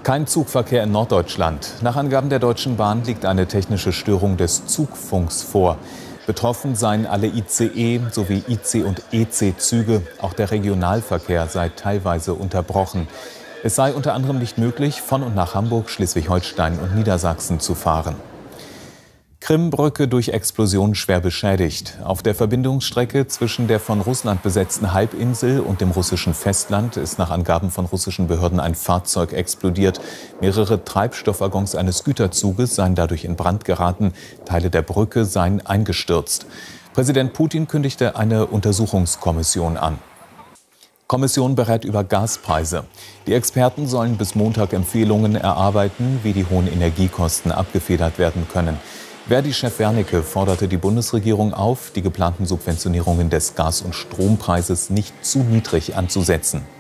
Kein Zugverkehr in Norddeutschland. Nach Angaben der Deutschen Bahn liegt eine technische Störung des Zugfunks vor. Betroffen seien alle ICE sowie IC- und EC-Züge. Auch der Regionalverkehr sei teilweise unterbrochen. Es sei unter anderem nicht möglich, von und nach Hamburg, Schleswig-Holstein und Niedersachsen zu fahren. Krimbrücke durch Explosion schwer beschädigt. Auf der Verbindungsstrecke zwischen der von Russland besetzten Halbinsel und dem russischen Festland ist nach Angaben von russischen Behörden ein Fahrzeug explodiert. Mehrere Treibstoffwaggons eines Güterzuges seien dadurch in Brand geraten. Teile der Brücke seien eingestürzt. Präsident Putin kündigte eine Untersuchungskommission an. Kommission berät über Gaspreise. Die Experten sollen bis Montag Empfehlungen erarbeiten, wie die hohen Energiekosten abgefedert werden können. Verdi-Chef Wernicke forderte die Bundesregierung auf, die geplanten Subventionierungen des Gas- und Strompreises nicht zu niedrig anzusetzen.